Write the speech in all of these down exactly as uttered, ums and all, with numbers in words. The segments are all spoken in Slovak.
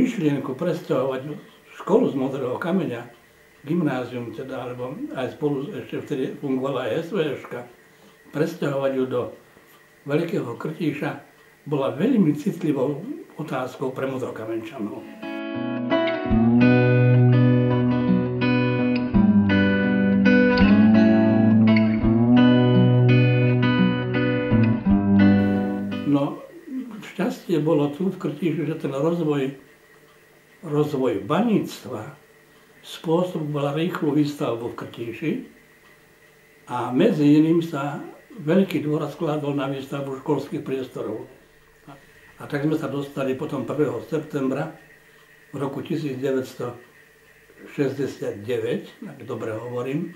myšlienku presťahovať školu z Modrého kameňa, gymnázium teda, alebo aj spolu ešte vtedy fungovala aj es vé eška, presťahovať ju do Veľkého Krtíša bola veľmi citlivou otázkou pre Modrokamenčanov. No, šťastie bolo tu v Krtíši, že ten rozvoj, rozvoj baníctva spôsoboval rýchlu výstavbu v Krtíši a medzi iným sa veľký dôraz skladol na výstavbu školských priestorov. A tak sme sa dostali potom prvého septembra v roku tisícdeväťstošesťdesiatdeväť, ak dobre hovorím,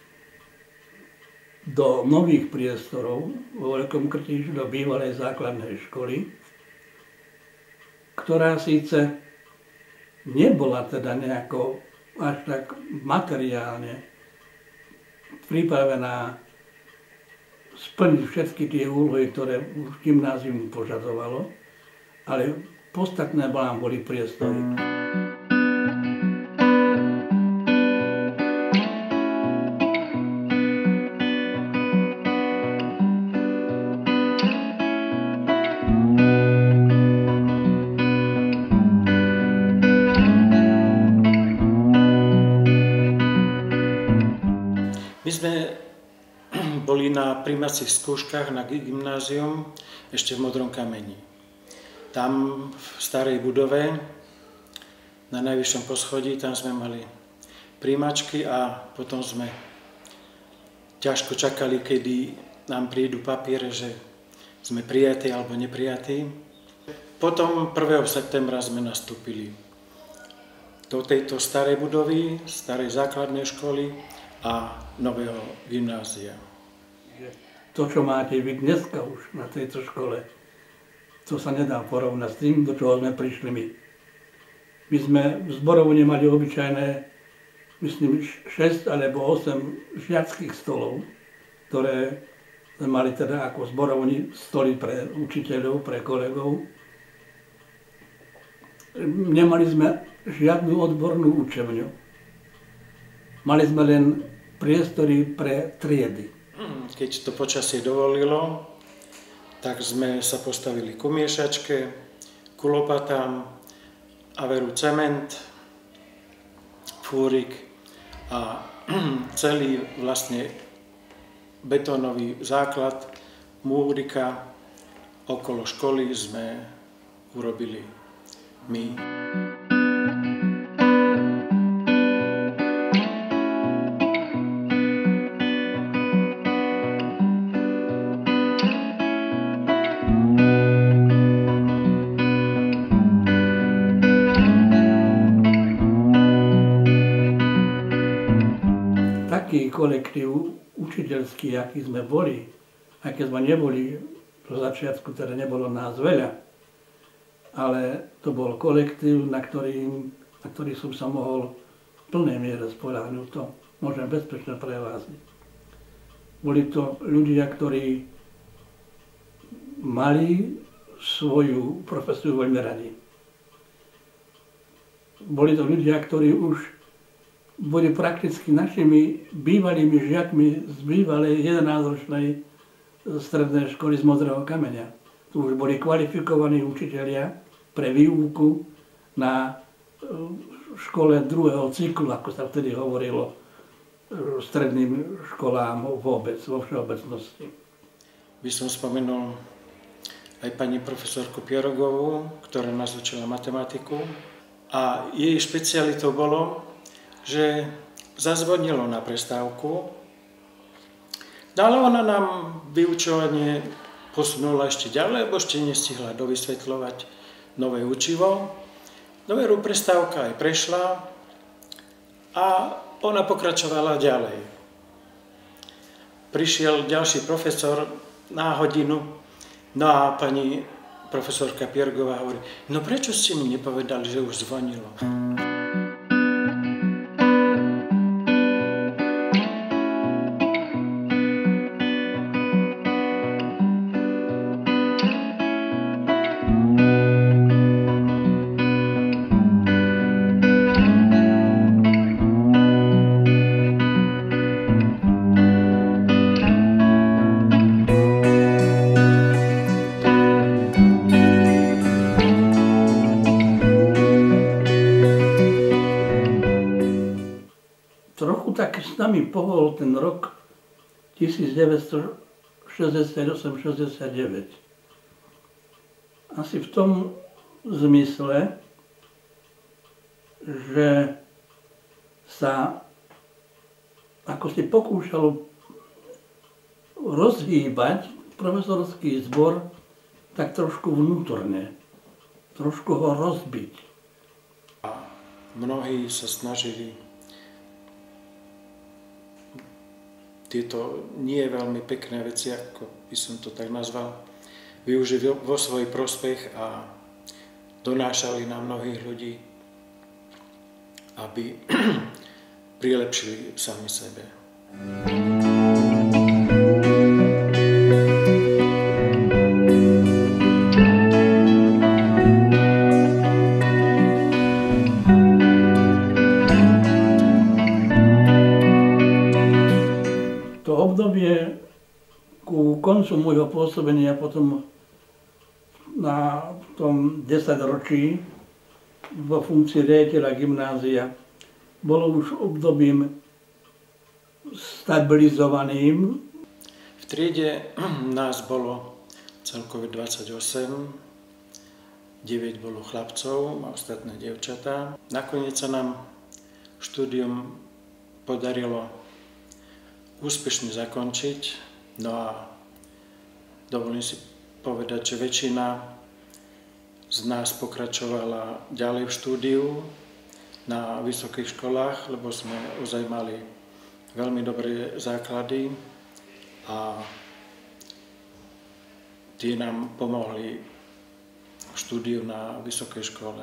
do nových priestorov vo Veľkom Krtíši, do bývalej základnej školy, ktorá síce nebola teda nejako až tak materiálne pripravená splniť všetky tie úlohy, ktoré už gymnázium požadovalo, ale podstatné nám boli priestory. My sme boli na prijímacích skúškach na gymnázium ešte v Modrom kameni. Tam v starej budove na najvyššom poschodí, tam sme mali prijímačky a potom sme ťažko čakali, kedy nám prídu papiere, že sme prijatí alebo neprijatí. Potom prvého septembra sme nastúpili do tejto starej budovy, starej základnej školy a nového gymnázia. To, čo máte vy dneska už na tejto škole, to sa nedá porovnať s tým, do čoho sme prišli my. My sme v zborovni mali obyčajné, myslím, šesť alebo osem žiackých stolov, ktoré sme mali teda ako zborovni stoly pre učiteľov, pre kolegov. Nemali sme žiadnu odbornú učebňu. Mali sme len priestory pre triedy. Keď to počasie dovolilo, tak sme sa postavili ku miešačke, ku lopatám, a veru cement, fúrik a celý vlastne betónový základ múrika okolo školy sme urobili my. Taký kolektív učiteľský, aký sme boli, aj keď sme neboli, do začiatku teda nebolo nás veľa, ale to bol kolektív, na ktorý, na ktorý som sa mohol v plnej miere spoľahnúť, to môžem bezpečne prehlásiť. Boli to ľudia, ktorí mali svoju profesiu veľmi radi. Boli to ľudia, ktorí už boli prakticky našimi bývalými žiakmi z bývalej jedenásťročnej strednej školy z Modrého kameňa. Tu už boli kvalifikovaní učitelia pre výuku na škole druhého cyklu, ako sa vtedy hovorilo, stredným školám vôbec, vo všeobecnosti. By som spomenul aj pani profesorku Pierogovú, ktorá nás učila matematiku. A jej špecialitou bolo, že zazvonilo na prestávku, ale ona nám vyučovanie posunula ešte ďalej, lebo ešte nestihla dovysvetľovať nové učivo. Noveru prestávka aj prešla a ona pokračovala ďalej. Prišiel ďalší profesor na hodinu, no a pani profesorka Piergová hovorí, no prečo ste mi nepovedali, že už zvonilo? tak s nami pohol ten rok devätnásťstošesťdesiatosem šesťdesiatdeväť. Asi v tom zmysle, že sa ako si pokúšalo rozhýbať profesorský zbor tak trošku vnútorne, trošku ho rozbiť. A mnohí sa snažili tieto nie veľmi pekné veci, ako by som to tak nazval, využiť vo svoj prospech a donášali na mnohých ľudí, aby prilepšili sami sebe. To obdobie ku koncu môjho pôsobenia potom na tom desaťročí vo funkcii riaditeľa gymnázia bolo už obdobím stabilizovaným. V triede nás bolo celkové dvadsaťosem, deväť bolo chlapcov a ostatné dievčatá. Nakoniec sa nám štúdium podarilo úspešne zakončiť, no a dovolím si povedať, že väčšina z nás pokračovala ďalej v štúdiu na vysokých školách, lebo sme ozaj mali veľmi dobré základy a tie nám pomohli v štúdiu na vysokej škole.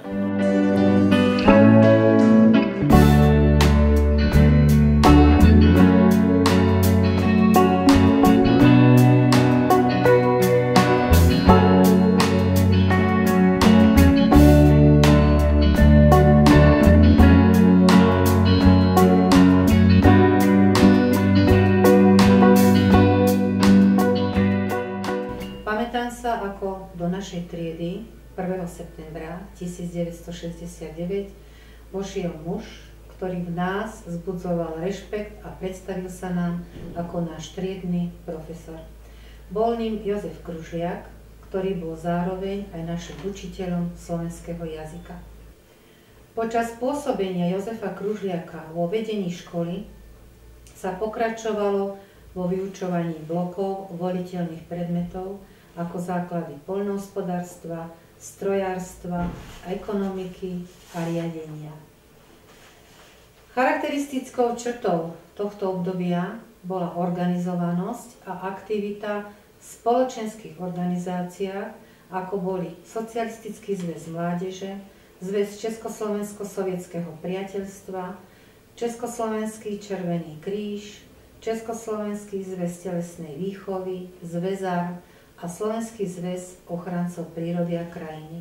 Pamätám sa, ako do našej triedy prvého septembra tisícdeväťstošesťdesiatdeväť vošiel muž, ktorý v nás vzbudzoval rešpekt a predstavil sa nám ako náš triedny profesor. Bol ním Jozef Kružliak, ktorý bol zároveň aj našim učiteľom slovenského jazyka. Počas pôsobenia Jozefa Kružliaka vo vedení školy sa pokračovalo vo vyučovaní blokov voliteľných predmetov ako základy poľnohospodárstva, strojárstva, ekonomiky a riadenia. Charakteristickou črtou tohto obdobia bola organizovanosť a aktivita v spoločenských organizáciách, ako boli Socialistický zväz mládeže, Zväz Československo-sovietskeho priateľstva, Československý Červený kríž, Československý zväz telesnej výchovy, Zväzár a Slovenský zväz ochrancov prírody a krajiny.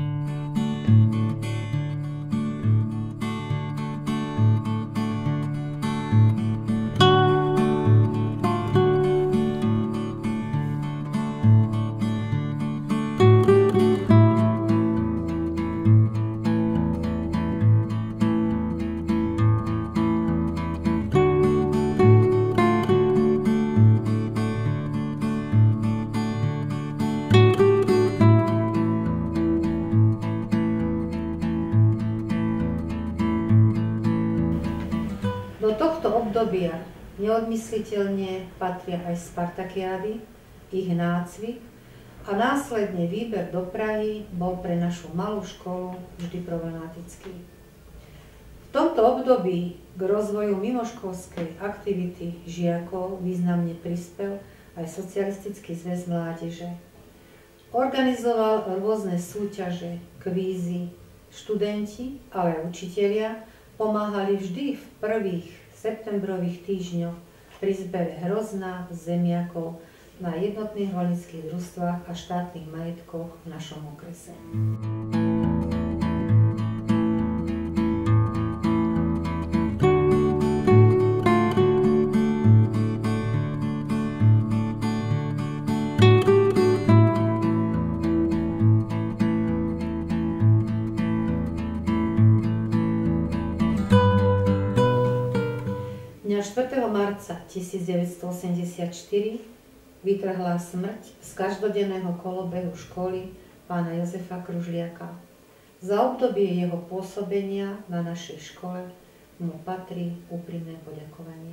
Do tohto obdobia neodmysliteľne patria aj spartakiády, ich nácvik a následne výber do Prahy bol pre našu malú školu vždy problematický. V tomto období k rozvoju mimoškolskej aktivity žiakov významne prispel aj Socialistický zväz mládeže. Organizoval rôzne súťaže, kvízy, študenti, ale aj učitelia pomáhali vždy v prvých septembrových týždňoch pri zbere hrozna, zemiakov na jednotných rolnických družstvách a štátnych majetkoch v našom okrese. Dňa štvrtého marca tisícdeväťstoosemdesiatštyri vytrhla smrť z každodenného kolobehu školy pána Jozefa Kružliaka. Za obdobie jeho pôsobenia na našej škole mu patrí úprimné poďakovanie.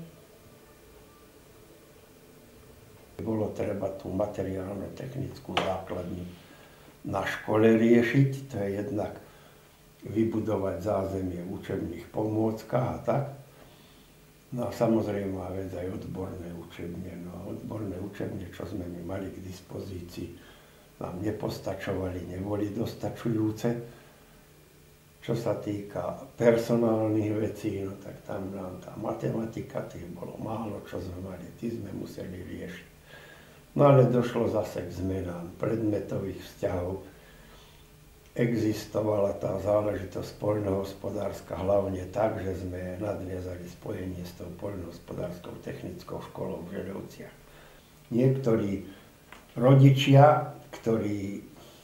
Bolo treba tú materiálno-technickú základňu na škole riešiť, to je jednak vybudovať zázemie v učebných pomôckach a tak. No a samozrejme má vec aj odborné učebne. No a odborné učebne, čo sme my mali k dispozícii, nám nepostačovali, neboli dostačujúce. Čo sa týka personálnych vecí, no tak tam nám tá matematika, tých bolo málo, čo sme mali, tí sme museli riešiť. No ale došlo zase k zmenám predmetových vzťahov. Existovala tá záležitosť poľnohospodárska hlavne tak, že sme nadviazali spojenie s tou poľnohospodárskou technickou školou v Žerovciach. Niektorí rodičia, ktorí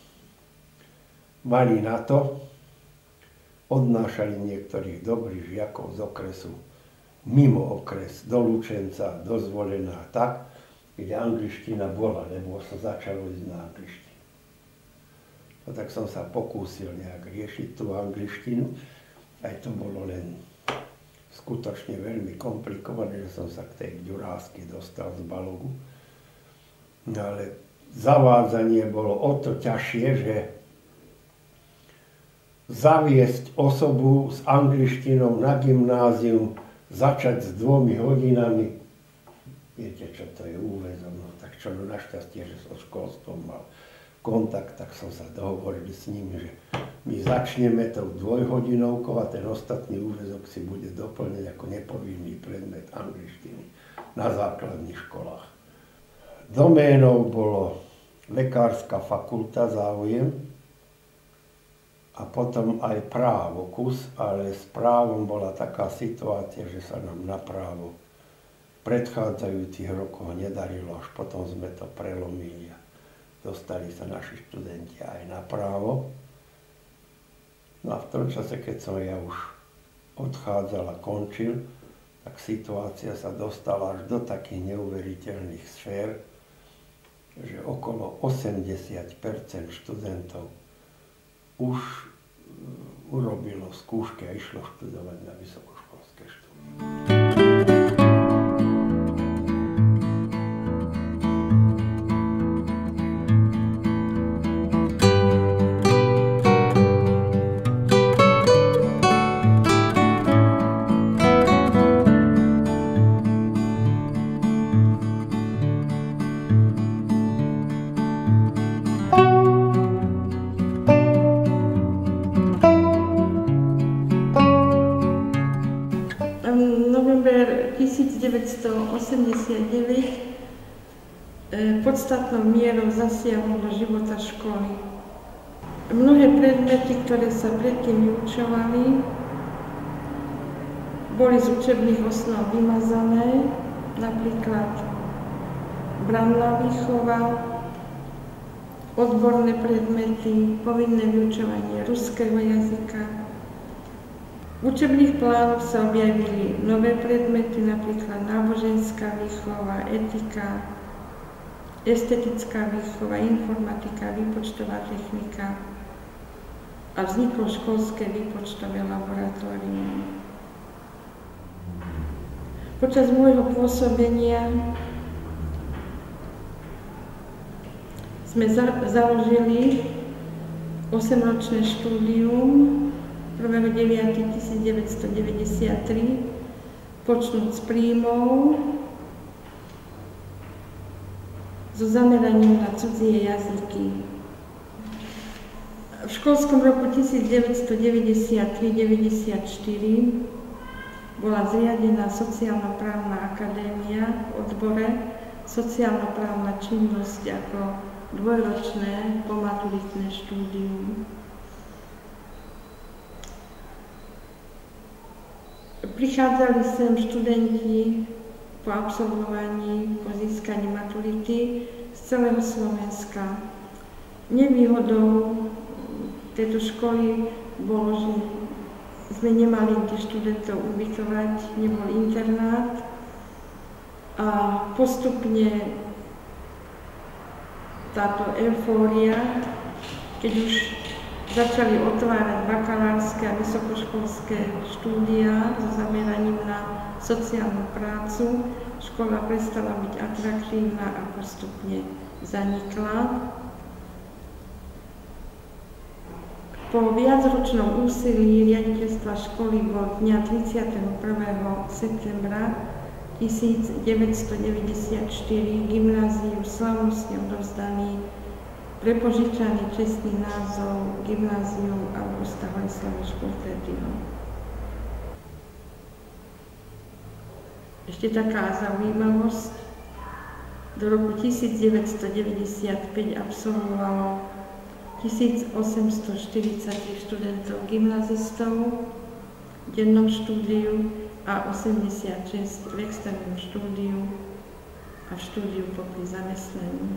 mali na to, odnášali niektorých dobrých žiakov z okresu mimo okres, do Lučenca, do Zvolená, tak, kde angličtina bola, lebo sa začalo ísť na angličtinu. No tak som sa pokúsil nejak riešiť tú angličtinu, aj to bolo len skutočne veľmi komplikované, že som sa k tej ďurásky dostal z Balogu. No ale zavádzanie bolo o to ťažšie, že zaviesť osobu s angličtinou na gymnázium, začať s dvomi hodinami. Viete, čo to je úväzok, no tak čo, no našťastie, že so školstvom mal kontakt, tak som sa dohovoril s nimi, že my začneme tou dvojhodinovkou a ten ostatný úväzok si bude doplňať ako nepovinný predmet angličtiny na základných školách. Doménou bolo lekárska fakulta, záujem, a potom aj právo, kus, ale s právom bola taká situácia, že sa nám na právo predchádzajúcich rokoch nedarilo, až potom sme to prelomili a dostali sa naši študenti aj na právo. No a v tom čase, keď som ja už odchádzal a končil, tak situácia sa dostala až do takých neuveriteľných sfér, že okolo osemdesiat percent študentov už urobilo skúšky a išlo študovať na vysokoškolské štúdium. devätnásťstoosemdesiatdeväť podstatnou mierou zasiahol do života školy. Mnohé predmety, ktoré sa predtým vyučovali, boli z učebných osnov vymazané, napríklad branná výchova, odborné predmety, povinné vyučovanie ruského jazyka. V učebných plánoch sa objavili nové predmety, napríklad náboženská výchova, etika, estetická výchova, informatika, výpočtová technika a vzniklo školské výpočtové laboratórium. Počas môjho pôsobenia sme za- založili osemročné štúdium prvého deviateho tisícdeväťstodeväťdesiattri, počnúť s príjmou so zameraním na cudzie jazyky. V školskom roku tisícdeväťstodeväťdesiattri deväťdesiatštyri bola zriadená Sociálno-právna akadémia v odbore sociálno-právna činnosť ako dvojročné pomaturitné štúdium. Prichádzali sem študenti po absolvovaní, po získaní maturity z celého Slovenska. Nevýhodou tejto školy bolo, že z sme nemali tých študentov ubytovať, nebol internát a postupne táto eufória, keď už začali otvárať bakalárske a vysokoškolské štúdia so zameraním na sociálnu prácu, škola prestala byť atraktívna a postupne zanikla. Po viacročnom úsilí riaditeľstva školy bol dňa tridsiateho prvého septembra tisícdeväťstodeväťdesiatštyri gymnáziu slávnostne odovzdaný prepožičaný čestný názov Gymnázium Augusta Holislava Športétyho. Ešte taká zaujímavosť. Do roku tisícdeväťstodeväťdesiatpäť absolvovalo tisícosemstoštyridsaťtri študentov gymnazistov v dennom štúdiu a osemdesiatšesť v externom štúdiu a v štúdiu popri zamestnaní.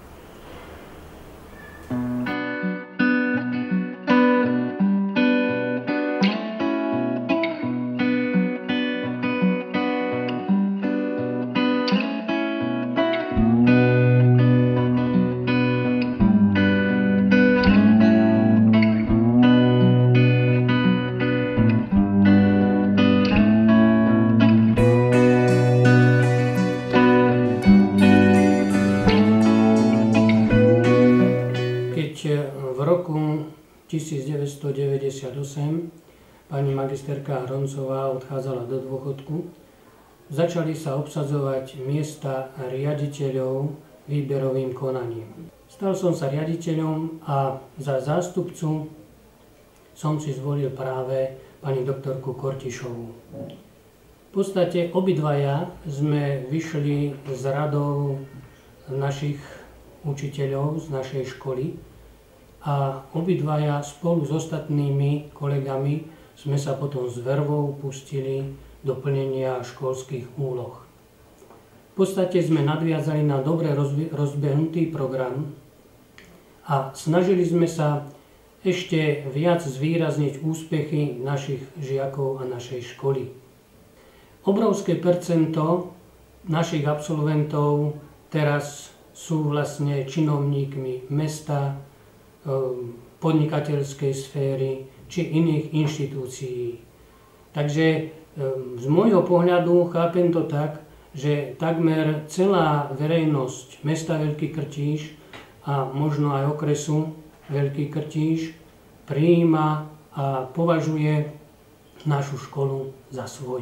tisícdeväťstodeväťdesiatosem pani magisterka Hroncová odchádzala do dôchodku, začali sa obsadzovať miesta riaditeľov výberovým konaním. Stal som sa riaditeľom a za zástupcu som si zvolil práve pani doktorku Kortišovú. V podstate obidvaja sme vyšli z radov našich učiteľov z našej školy, a obidvaja spolu s ostatnými kolegami sme sa potom s vervou pustili do plnenia školských úloh. V podstate sme nadviazali na dobre rozbehnutý program a snažili sme sa ešte viac zvýrazniť úspechy našich žiakov a našej školy. Obrovské percento našich absolventov teraz sú vlastne činovníkmi mesta, podnikateľskej sféry či iných inštitúcií. Takže z môjho pohľadu chápem to tak, že takmer celá verejnosť mesta Veľký Krtíš a možno aj okresu Veľký Krtíš prijíma a považuje našu školu za svoju.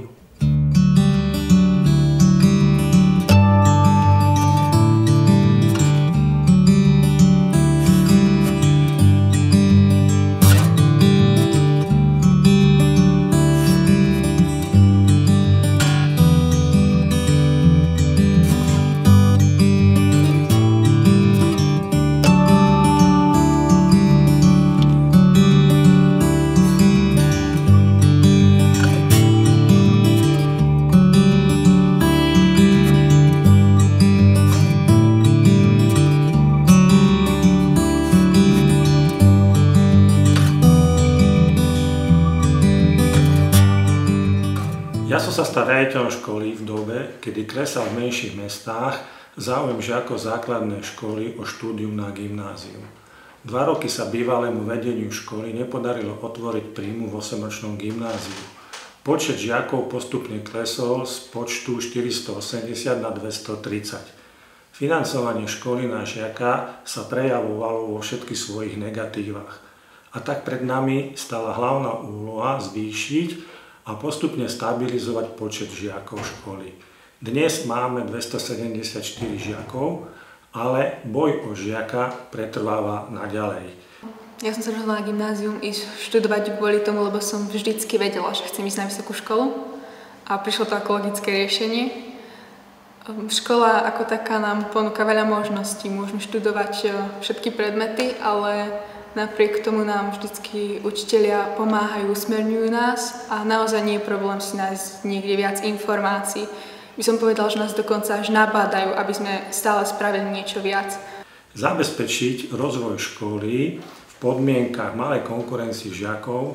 Ja som sa stal riaditeľom školy v dobe, kedy klesal v menších mestách záujem žiakov základnej školy o štúdium na gymnázium. Dva roky sa bývalému vedeniu školy nepodarilo otvoriť príjmu v osemročnom gymnáziu. Počet žiakov postupne klesol z počtu štyristoosemdesiat na dvestotridsať. Financovanie školy na žiaka sa prejavovalo vo všetkých svojich negatívach. A tak pred nami stala hlavná úloha zvýšiť a postupne stabilizovať počet žiakov školy. Dnes máme dvestosedemdesiatštyri žiakov, ale boj o žiaka pretrváva naďalej. Ja som sa rozhodla na gymnázium ísť študovať kvôli tomu, lebo som vždycky vedela, že chcem ísť na vysokú školu a prišlo to ako logické riešenie. Škola ako taká nám ponúka veľa možností, môžeme študovať všetky predmety, ale napriek tomu nám vždycky učitelia pomáhajú, usmerňujú nás a naozaj nie je problém si nájsť niekde viac informácií. By som povedala, že nás dokonca až nabádajú, aby sme stále spravili niečo viac. Zabezpečiť rozvoj školy v podmienkach malej konkurencii žiakov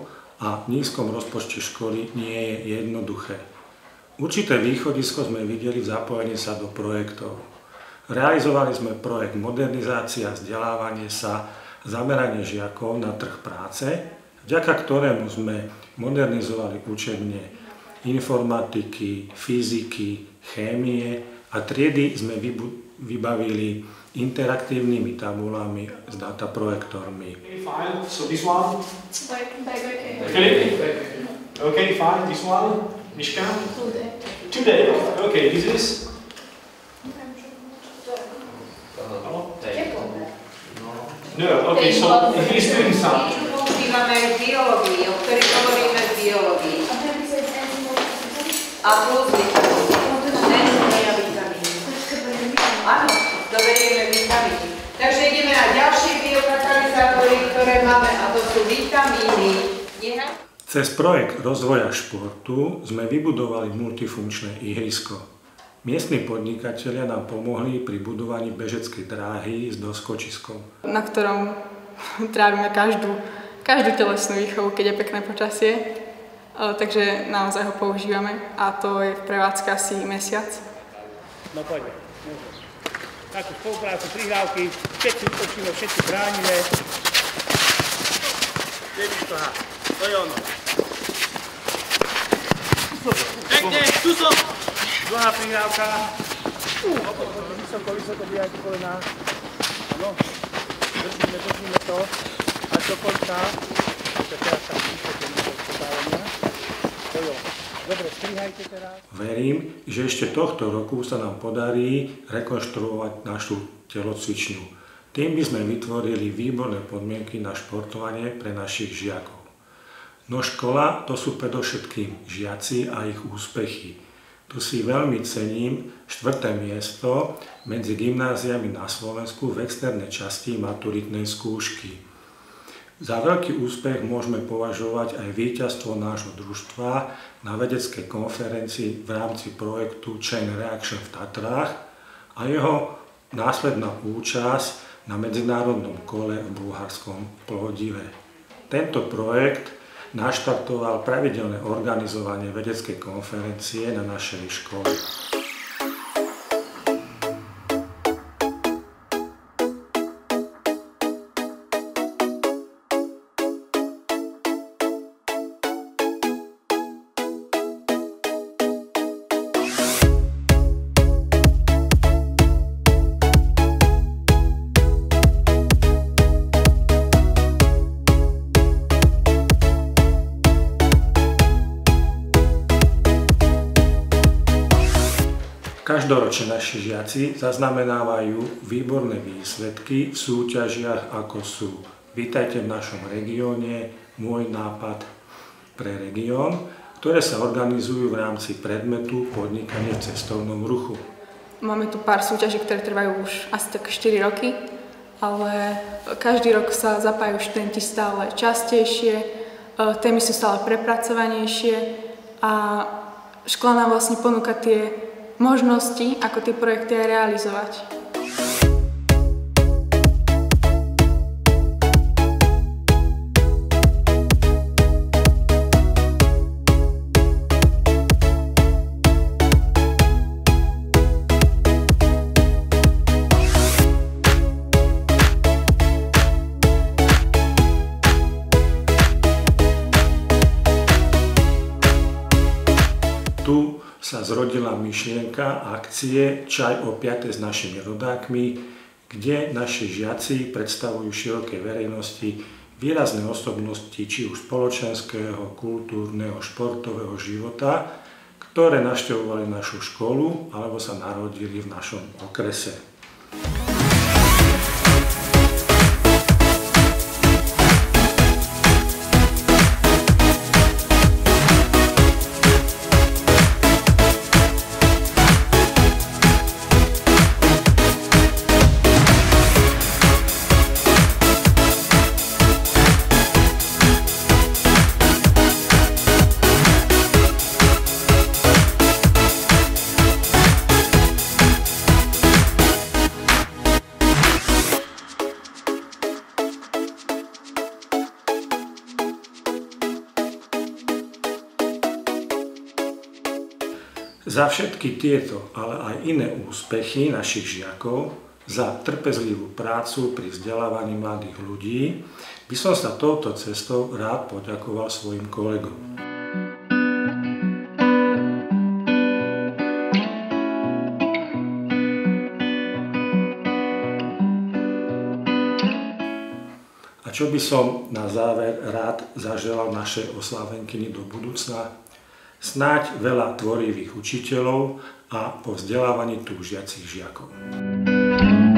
a nízkom rozpočte školy nie je jednoduché. Určité východisko sme videli v zapojení sa do projektov. Realizovali sme projekt modernizácia a vzdelávanie sa, zameranie žiakov na trh práce, vďaka ktorému sme modernizovali učebne informatiky, fyziky, chémie a triedy sme vybavili interaktívnymi tabulami s dataprojektormi. Fine, so this one? Okay, fine, this one? Miška? Today. Okay, this is? No, okay, so he's doing something. Máme aj v biológii, o ktorých hovoríme v biológii. A plus vitamíny. Nenúmia vitamíny. Áno, doberieme vitamíny. Takže ideme na ďalšie biokatalizátory, ktoré máme, a to sú vitamíny. Cez projekt rozvoja športu sme vybudovali multifunkčné ihrisko. Miestni podnikatelia nám pomohli pri budovaní bežeckej dráhy s doskočiskom, na ktorom trávime každú, každú telesnú výchovu, keď je pekné počasie. Takže naozaj ho používame a to je v prevádzke asi mesiac. No poďme. Takú spoluprácu, prihrávky, všetci útočíme, všetci bránime. Vidíš to, ha, to je ono. Pekne, tu som! Druhá prihrávka. Vysoko, vysoko, bijajte kolená. Áno, držíme, držíme to. A do konca. To teraz tak vysoko, vysoko, dobre, strihajte teraz. Verím, že ešte tohto roku sa nám podarí rekonštruovať našu telocvičňu. Tým by sme vytvorili výborné podmienky na športovanie pre našich žiakov. No škola, to sú predovšetkým žiaci a ich úspechy. Tu si veľmi cením štvrté miesto medzi gymnáziami na Slovensku v externej časti maturitnej skúšky. Za veľký úspech môžeme považovať aj víťazstvo nášho družstva na vedeckej konferencii v rámci projektu Chain Reaction v Tatrách a jeho následná účasť na medzinárodnom kole v bulharskom Plodive. Tento projekt naštartoval pravidelné organizovanie vedeckej konferencie na našej škole. Každoročne naši žiaci zaznamenávajú výborné výsledky v súťažiach, ako sú Vítajte v našom regióne, Môj nápad pre región, ktoré sa organizujú v rámci predmetu Podnikanie v cestovnom ruchu. Máme tu pár súťaží, ktoré trvajú už asi tak štyri roky, ale každý rok sa zapájajú študenti stále častejšie, témy sú stále prepracovanejšie a škola nám vlastne ponúka tie možnosti, ako tie projekty aj realizovať. Tu sa zrodila myšlienka akcie Čaj o piatej s našimi rodákmi, kde naši žiaci predstavujú širokej verejnosti výrazné osobnosti či už spoločenského, kultúrneho, športového života, ktoré navštevovali našu školu alebo sa narodili v našom okrese. Za všetky tieto, ale aj iné úspechy našich žiakov, za trpezlivú prácu pri vzdelávaní mladých ľudí, by som sa touto cestou rád poďakoval svojim kolegom. A čo by som na záver rád zaželal našej oslávenkyni do budúcna? Snáď veľa tvorivých učiteľov a po vzdelávaní túžiacich žiakov.